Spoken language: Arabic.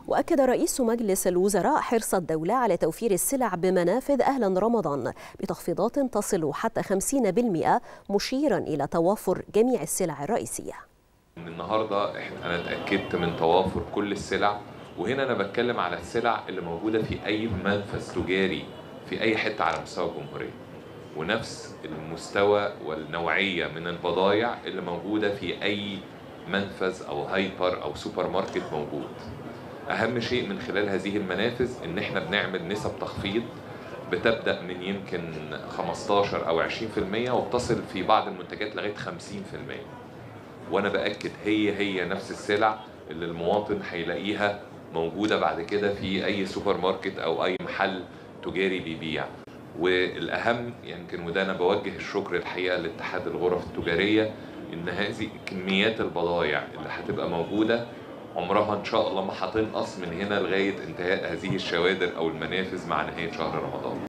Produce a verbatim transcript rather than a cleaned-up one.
وأكد رئيس مجلس الوزراء حرص الدولة على توفير السلع بمنافذ أهلا رمضان بتخفيضات تصل حتى خمسين بالمئة، مشيرا إلى توافر جميع السلع الرئيسية. النهارده احنا انا اتاكدت من توافر كل السلع، وهنا انا بتكلم على السلع اللي موجوده في اي منفذ تجاري في اي حته على مستوى الجمهوريه، ونفس المستوى والنوعيه من البضائع اللي موجوده في اي منفذ او هايبر او سوبر ماركت موجود. اهم شيء من خلال هذه المنافذ ان احنا بنعمل نسب تخفيض بتبدا من يمكن خمستاشر او عشرين في المية وبتصل في بعض المنتجات لغايه خمسين في المية. وانا باكد هي هي نفس السلع اللي المواطن هيلاقيها موجوده بعد كده في اي سوبر ماركت او اي محل تجاري بيبيع. والاهم يمكن وده انا بوجه الشكر الحقيقه لاتحاد الغرف التجاريه ان هذه كميات البضائع اللي هتبقى موجوده عمرها ان شاء الله ما هتنقص من هنا لغايه انتهاء هذه الشوادر او المنافذ مع نهايه شهر رمضان.